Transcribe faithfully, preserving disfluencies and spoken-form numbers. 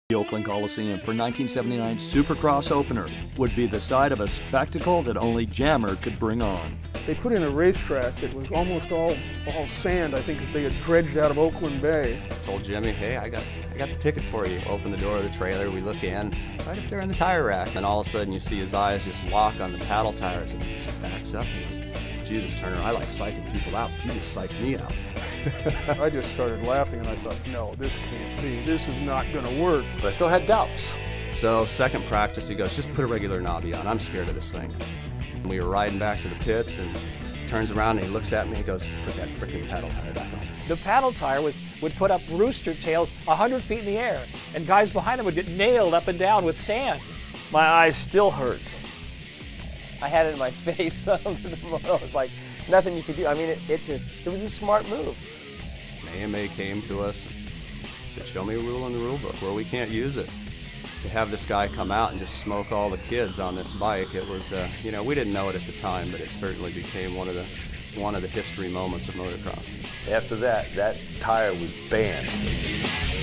The Oakland Coliseum for nineteen seventy-nine's Supercross opener would be the site of a spectacle that only Jammer could bring on. They put in a racetrack that was almost all, all sand. I think that they had dredged out of Oakland Bay. I told Jimmy, hey, I got, I got the ticket for you. Open the door of the trailer, we look in, right up there in the tire rack, and all of a sudden you see his eyes just lock on the paddle tires, and he just backs up. He goes, Jesus, Turner, I like psyching people out, but you just psyched me out. I just started laughing, and I thought, no, this can't be. This is not going to work. But I still had doubts. So second practice, he goes, just put a regular knobby on. I'm scared of this thing. And we were riding back to the pits, and turns around and he looks at me and goes, put that freaking paddle tire back on. The paddle tire was, would put up rooster tails one hundred feet in the air, and guys behind him would get nailed up and down with sand. My eyes still hurt. I had it in my face. It was like nothing you could do. I mean, it, it just, it was a smart move. A M A came to us and said, show me a rule in the rule book where we can't use it. To have this guy come out and just smoke all the kids on this bike, it was, uh, you know, we didn't know it at the time, but it certainly became one of the, one of the history moments of motocross. After that, that tire was banned.